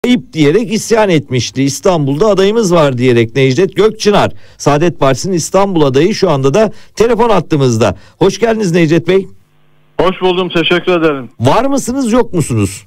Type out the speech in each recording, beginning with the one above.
ayıp diyerek isyan etmişti. İstanbul'da adayımız var diyerek Necdet Gökçınar. Saadet Partisi'nin İstanbul adayı şu anda da telefon hattımızda. Hoş geldiniz Necdet Bey. Hoş buldum, teşekkür ederim. Var mısınız, yok musunuz?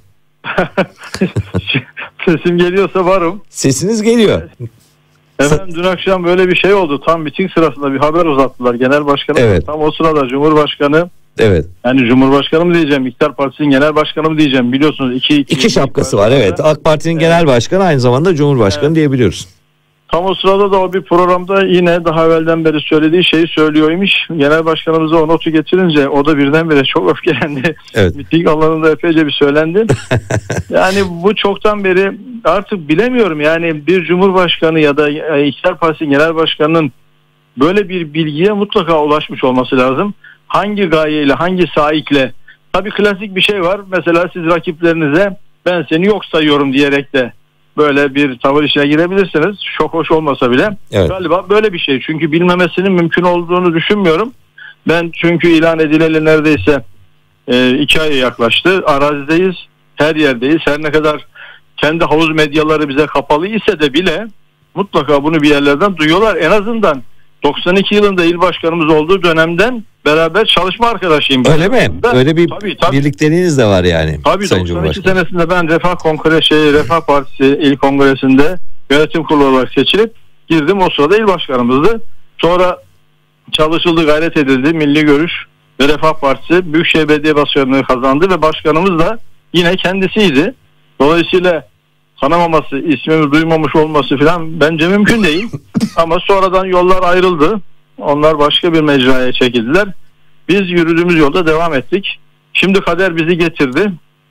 Sesim geliyorsa varım. Sesiniz geliyor. Efendim dün akşam böyle bir şey oldu. Tam miting sırasında bir haber uzattılar genel başkanı. Evet. Tam o sırada Cumhurbaşkanı, Evet. yani Cumhurbaşkanı mı diyeceğim, İktidar Partisi'nin genel başkanı mı diyeceğim, biliyorsunuz İki şapkası var, evet. AK Parti'nin genel başkanı, aynı zamanda Cumhurbaşkanı diyebiliyoruz. Tam o sırada da o bir programda yine daha evvelden beri söylediği şeyi söylüyormuş. Genel başkanımıza o notu getirince o da birdenbire çok öfkelendi. Evet. Miting alanında epeyce bir söylendi. Yani bu çoktan beri artık bilemiyorum, yani bir Cumhurbaşkanı ya da İktidar Partisi Genel Başkanı'nın böyle bir bilgiye mutlaka ulaşmış olması lazım. Hangi gayeyle, hangi saikle? Tabii klasik bir şey var. Mesela siz rakiplerinize ben seni yok sayıyorum diyerek de böyle bir tavır işine girebilirsiniz. Çok hoş olmasa bile. Evet. Galiba böyle bir şey. Çünkü bilmemesinin mümkün olduğunu düşünmüyorum. Ben çünkü ilan edileli neredeyse 2 aya yaklaştı. Arazideyiz. Her yerdeyiz. Her ne kadar kendi havuz medyaları bize kapalı ise de bile mutlaka bunu bir yerlerden duyuyorlar. En azından 92 yılında il başkanımız olduğu dönemden beraber çalışma arkadaşıyım. Öyle mi? Öyle bir tabii. birlikteliğiniz de var yani. Tabii, Sayın 92 senesinde ben Refah Partisi İl Kongresi'nde yönetim kurulu olarak seçilip girdim. O sırada il başkanımızdı. Sonra çalışıldı, gayret edildi. Milli Görüş ve Refah Partisi Büyükşehir Belediye Başkanlığı kazandı ve başkanımız da yine kendisiydi. Dolayısıyla tanımaması, ismimi duymamış olması falan bence mümkün değil. Ama sonradan yollar ayrıldı. Onlar başka bir mecraya çekildiler. Biz yürüdüğümüz yolda devam ettik. Şimdi kader bizi getirdi.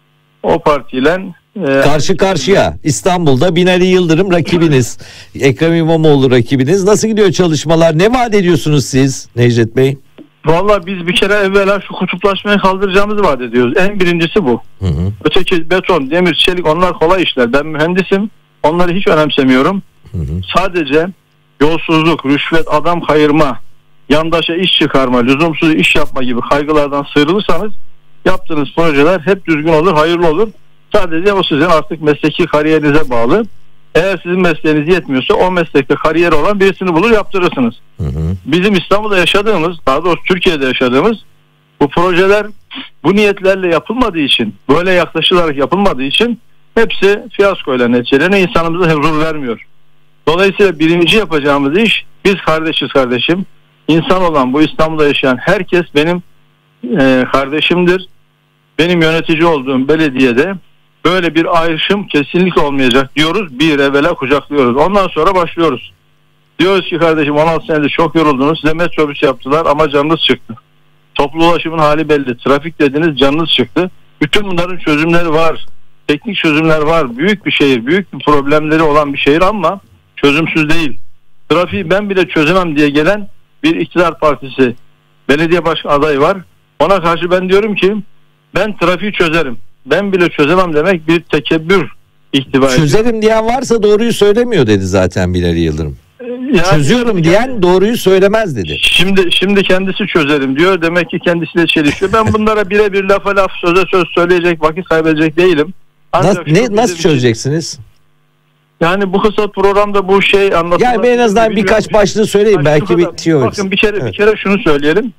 O partiyle karşı karşıya İstanbul'da Binali Yıldırım rakibiniz. Ekrem İmamoğlu rakibiniz. Nasıl gidiyor çalışmalar? Ne vaat ediyorsunuz siz Necdet Bey? Vallahi biz bir kere evvela şu kutuplaşmayı kaldıracağımızı vaat ediyoruz. En birincisi bu. Hı hı. Öteki beton, demir, çelik, onlar kolay işler. Ben mühendisim. Onları hiç önemsemiyorum. Hı hı. Sadece yolsuzluk, rüşvet, adam kayırma, yandaşa iş çıkarma, lüzumsuz iş yapma gibi kaygılardan sıyrılırsanız yaptığınız projeler hep düzgün olur, hayırlı olur. Sadece o sizin artık mesleki kariyerinize bağlı. Eğer sizin mesleğiniz yetmiyorsa o meslekte kariyeri olan birisini bulur yaptırırsınız. Hı hı. Bizim İstanbul'da yaşadığımız, daha doğrusu Türkiye'de yaşadığımız bu projeler bu niyetlerle yapılmadığı için, böyle yaklaşılarak yapılmadığı için hepsi fiyaskoyla neticelerini insanımıza huzur vermiyor. Dolayısıyla birinci yapacağımız iş, biz kardeşiz kardeşim. İnsan olan bu İstanbul'da yaşayan herkes benim kardeşimdir. Benim yönetici olduğum belediyede böyle bir ayrışım kesinlikle olmayacak diyoruz. Bir evvela kucaklıyoruz. Ondan sonra başlıyoruz. Diyoruz ki kardeşim 16 senedir çok yoruldunuz. Size metrobüs yaptılar ama canınız çıktı. Toplu ulaşımın hali belli. Trafik dediniz, canınız çıktı. Bütün bunların çözümleri var. Teknik çözümler var. Büyük bir şehir, büyük bir problemleri olan bir şehir ama çözümsüz değil. Trafiği ben bile çözemem diye gelen bir iktidar partisi belediye başkan adayı var. Ona karşı ben diyorum ki ben trafiği çözerim. Ben bile çözemem demek bir tekebbür ihtiva ediyor. Çözerim diyen varsa doğruyu söylemiyor dedi zaten Binali Yıldırım. Yani, çözüyorum diyen doğruyu söylemez dedi. Şimdi kendisi çözerim diyor. Demek ki kendisiyle çelişiyor. Ben bunlara birebir lafa laf söze söz söyleyecek, vakit kaybedecek değilim. Nasıl çözeceksiniz? Yani bu kısa programda bu şey anlatılır. Yani en azından birkaç başlığı söyleyeyim. Belki bitiyor. Bakın bir kere şunu söyleyelim.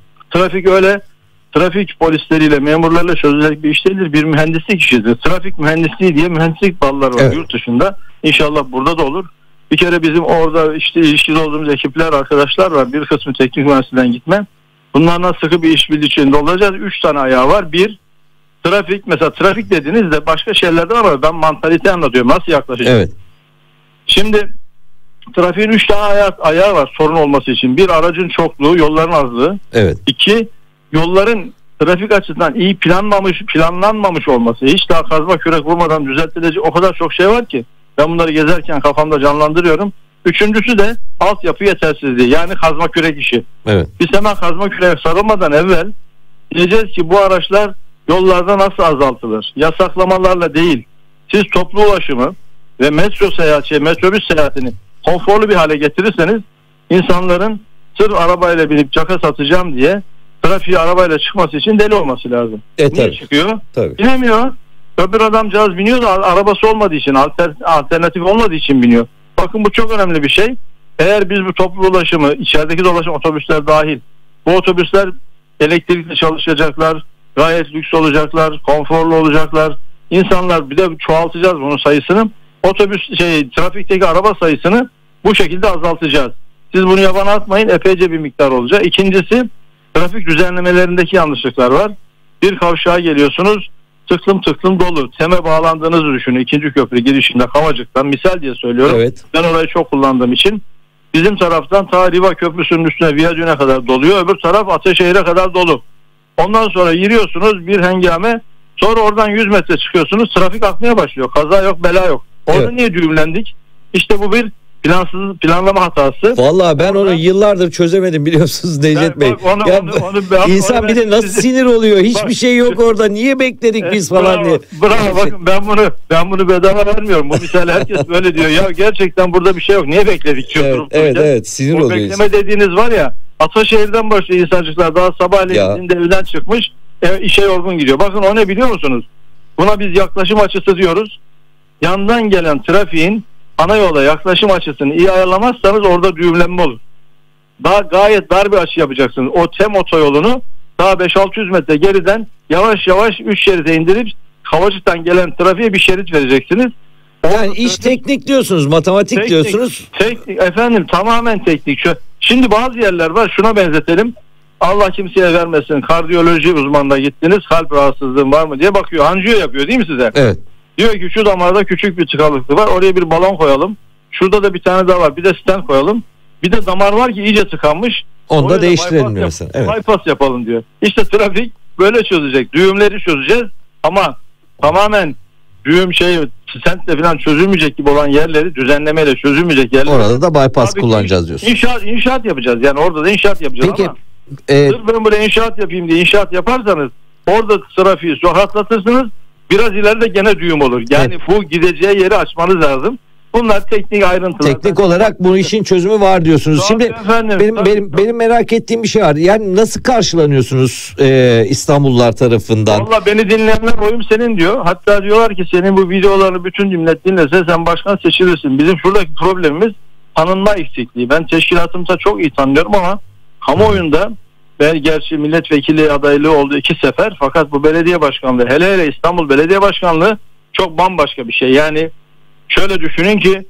Trafik polisleriyle, memurlarla çözülecek bir iş değildir. Bir mühendislik işidir. Trafik mühendisliği diye mühendislik dalları var yurt dışında. İnşallah burada da olur. Bir kere bizim orada işte ilişkili olduğumuz ekipler, arkadaşlar var. Bir kısmı teknik mühendisliğinden gitme. Bunlarla sıkı bir işbirliği içinde olacağız. 3 tane ayağı var. Bir, trafik. Mesela trafik dediniz de başka şeylerden ama ben mantalite anlatıyorum. Nasıl yaklaşacağız? Evet. Şimdi trafiğin 3 tane ayağı var sorun olması için. Bir, aracın çokluğu, yolların azlığı. Evet. 2, yolların trafik açısından iyi planlanmamış olması. Hiç daha kazma kürek vurmadan düzeltilecek o kadar çok şey var ki. Ben bunları gezerken kafamda canlandırıyorum. Üçüncüsü de altyapı yetersizliği. Yani kazma kürek işi. Evet. Biz hemen kazma küreğe sarılmadan evvel diyeceğiz ki bu araçlar yollarda nasıl azaltılır? Yasaklamalarla değil. Siz toplu ulaşımı ve metrobüs seyahatini konforlu bir hale getirirseniz insanların sırf arabayla binip caka satacağım diye trafiğe arabayla çıkması için deli olması lazım. Niye tabii. çıkıyor? Tabii. Bilemiyor. Öbür adamcağız biniyor da arabası olmadığı için, alternatif olmadığı için biniyor. Bakın bu çok önemli bir şey. Eğer biz bu toplu ulaşımı, içerideki dolaşım otobüsler dahil, bu otobüsler elektrikli çalışacaklar, gayet lüks olacaklar, konforlu olacaklar. İnsanlar, bir de çoğaltacağız bunun sayısını. Trafikteki araba sayısını bu şekilde azaltacağız. Siz bunu yabana atmayın, epeyce bir miktar olacak. İkincisi, trafik düzenlemelerindeki yanlışlıklar var. Bir kavşağa geliyorsunuz, tıklım tıklım dolu. TEM'e bağlandığınızı düşünün. 2. köprü girişinde Kavacık'tan, misal diye söylüyorum. Evet. Ben orayı çok kullandığım için. Bizim taraftan ta Riva Köprüsü'nün üstüne, Viyadüğü'ne kadar doluyor. Öbür taraf Ataşehir'e kadar dolu. Ondan sonra giriyorsunuz, bir hengame. Sonra oradan 100 metre çıkıyorsunuz, trafik akmaya başlıyor. Kaza yok, bela yok. Orada niye düğümlendik? İşte bu bir planlama hatası. Vallahi ben onu yıllardır çözemedim, biliyorsunuz Necdet Bey. İnsan bir de nasıl sinir oluyor? Hiçbir şey yok orada. Niye bekledik biz falan diye. Bravo, bakın ben bunu bedava vermiyorum. Bu misal herkes böyle diyor. Ya gerçekten burada bir şey yok. Niye bekledik? Evet, sinir oluyor. Bekleme dediğiniz var ya, Ataşehir'den başlıyor insancıklar. Daha sabahleyin evden çıkmış, işe yorgun gidiyor. Bakın o ne biliyor musunuz? Buna biz yaklaşım açısı diyoruz. Yandan gelen trafiğin ana yola yaklaşım açısını iyi ayarlamazsanız orada düğümlenme olur. Daha gayet dar bir açı yapacaksınız. O TEM otoyolunu daha 5-600 metre geriden yavaş yavaş 3 şeride indirip Kavacık'tan gelen trafiğe bir şerit vereceksiniz. Yani iş teknik diyorsunuz, matematik diyorsunuz. Teknik efendim, tamamen teknik. Şimdi bazı yerler var, şuna benzetelim. Allah kimseye vermesin, kardiyoloji uzmanına gittiniz, kalp rahatsızlığın var mı diye bakıyor. Anjiyo yapıyor değil mi size? Evet. Diyor ki şu damarda küçük bir tıkanıklık var, oraya bir balon koyalım. Şurada da bir tane daha var, bir de stent koyalım. Bir de damar var ki iyice tıkanmış. Onu da değiştirelim mesela. Evet. Bypass yapalım diyor. İşte trafik böyle çözecek. Düğümleri çözeceğiz ama tamamen stentle falan çözülmeyecek gibi olan yerleri, düzenlemeyle çözülmeyecek yerleri. Orada da bypass kullanacağız diyorsun. İnşaat yapacağız. Yani orada da inşaat yapacağız. Peki, ama sırf ben buraya inşaat yapayım diye inşaat yaparsanız orada trafiği rahatlatırsınız. Biraz ileride gene düğüm olur. Yani bu gideceği yeri açmanız lazım. Bunlar teknik ayrıntılar. Teknik olarak bu işin çözümü var diyorsunuz. Tabii şimdi efendim, benim merak ettiğim bir şey var. Yani nasıl karşılanıyorsunuz İstanbullular tarafından? Valla beni dinleyenler oyum senin diyor. Hatta diyorlar ki senin bu videolarını bütün millet dinlese sen başkan seçilirsin. Bizim şuradaki problemimiz tanınma eksikliği. Ben teşkilatımda çok iyi tanıyorum ama kamuoyunda, ben gerçi milletvekili adaylığı oldu 2 sefer, fakat bu belediye başkanlığı, hele İstanbul Belediye Başkanlığı çok bambaşka bir şey. Yani şöyle düşünün ki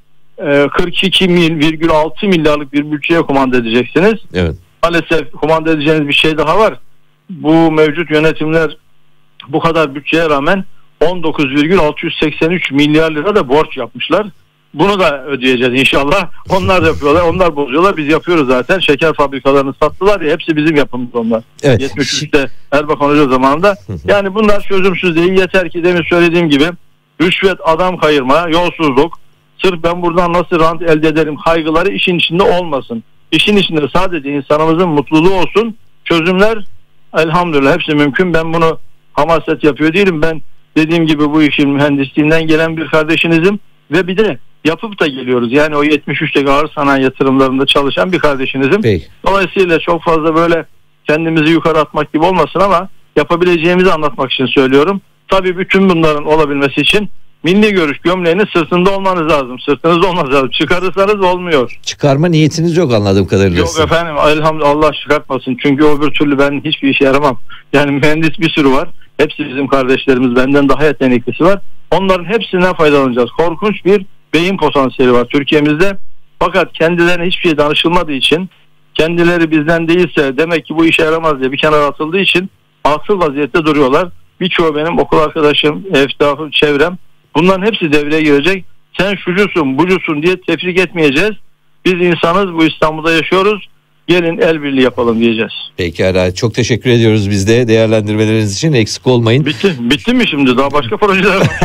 42,6 milyarlık bir bütçeye kumanda edeceksiniz. Evet. Maalesef kumanda edeceğiniz bir şey daha var. Bu mevcut yönetimler bu kadar bütçeye rağmen 19,683 milyar lira da borç yapmışlar. Bunu da ödeyeceğiz inşallah. Onlar da yapıyorlar, onlar bozuyorlar. Biz yapıyoruz zaten. Şeker fabrikalarını sattılar ya, hepsi bizim yapımımız onlar. Evet. 73'te Erbakan Hoca zamanında. Yani bunlar çözümsüz değil. Yeter ki demin söylediğim gibi rüşvet, adam kayırma, yolsuzluk, sırf ben buradan nasıl rant elde ederim kaygıları işin içinde olmasın. İşin içinde sadece insanımızın mutluluğu olsun. Çözümler elhamdülillah hepsi mümkün. Ben bunu hamaset yapıyor değilim. Ben dediğim gibi bu işin mühendisliğinden gelen bir kardeşinizim ve bir de yapıp da geliyoruz. Yani o 73'teki ağır sanayi yatırımlarında çalışan bir kardeşinizim. Peki. Dolayısıyla çok fazla böyle kendimizi yukarı atmak gibi olmasın ama yapabileceğimizi anlatmak için söylüyorum. Tabii bütün bunların olabilmesi için milli görüş gömleğinin sırtında olmanız lazım. Sırtınızda olmanız lazım. Çıkarırsanız olmuyor. Çıkarma niyetiniz yok anladığım kadarıyla. Yok efendim, elhamdülillah, Allah çıkartmasın. Çünkü öbür türlü ben hiçbir işe yaramam. Yani mühendis bir sürü var. Hepsi bizim kardeşlerimiz, benden daha yeteneklisi var. Onların hepsinden faydalanacağız. Korkunç bir beyin potansiyeli var Türkiye'mizde. Fakat kendilerine hiçbir şey danışılmadığı için, kendileri bizden değilse demek ki bu işe yaramaz diye bir kenara atıldığı için atıl vaziyette duruyorlar. Birçoğu benim okul arkadaşım, etrafım, çevrem. Bunların hepsi devreye girecek. Sen şucusun, bucusun diye tefrik etmeyeceğiz. Biz insanız, bu İstanbul'da yaşıyoruz. Gelin el birliği yapalım diyeceğiz. Pekala, çok teşekkür ediyoruz biz de değerlendirmeleriniz için, eksik olmayın. Bitti mi şimdi? Daha başka projeler var.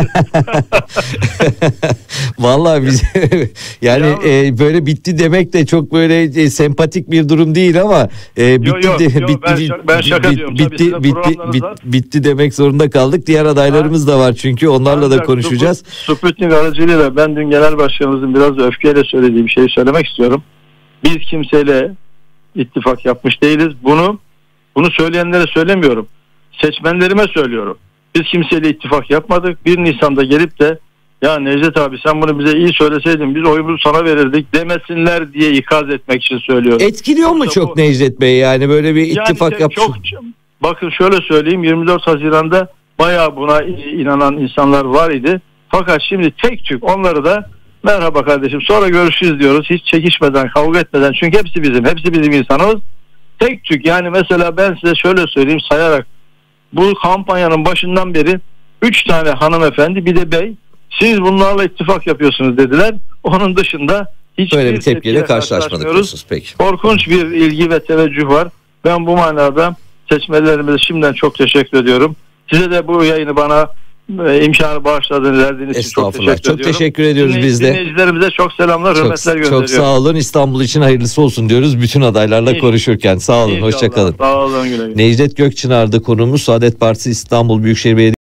Vallahi biz yani böyle bitti demek de çok böyle sempatik bir durum değil ama bitti demek zorunda kaldık. Diğer adaylarımız da var çünkü onlarla da konuşacağız. Sputnik aracılığıyla ben dün genel başkanımızın biraz öfkeyle söylediği bir şeyi söylemek istiyorum. Biz kimseyle ittifak yapmış değiliz. Bunu söyleyenlere söylemiyorum. Seçmenlerime söylüyorum. Biz kimseyle ittifak yapmadık. 1 Nisan'da gelip de ya Necdet abi sen bunu bize iyi söyleseydin biz oyumuzu sana verirdik demesinler diye ikaz etmek için söylüyorum. Etkiliyor mu çok Necdet Bey, yani böyle bir ittifak yapmış? Bakın şöyle söyleyeyim, 24 Haziran'da bayağı buna inanan insanlar var idi. Fakat şimdi tek tük onları da merhaba kardeşim sonra görüşürüz diyoruz. Hiç çekişmeden, kavga etmeden, çünkü hepsi bizim insanımız. Tek tük, yani mesela ben size şöyle söyleyeyim sayarak, bu kampanyanın başından beri 3 tane hanımefendi bir de bey siz bunlarla ittifak yapıyorsunuz dediler. Onun dışında hiçbir böyle bir tepkiyle karşılaşmadık diyorsunuz. Peki. Korkunç bir ilgi ve teveccüh var. Ben bu manada seçmenlerimize şimdiden çok teşekkür ediyorum. Size de bu yayını bana imkanı bağışladığınız, verdiğiniz için çok teşekkür ediyorum. Çok teşekkür ediyoruz biz de. Dinleyicilerimize çok selamlar, hürmetler gönderiyorum. Çok sağ olun. İstanbul için hayırlısı olsun diyoruz bütün adaylarla konuşurken. Sağ olun, hoşça kalın. Sağ olun, güle güle. Necdet Gökçınar'da konuğumuz, Saadet Partisi İstanbul Büyükşehir Belediyesi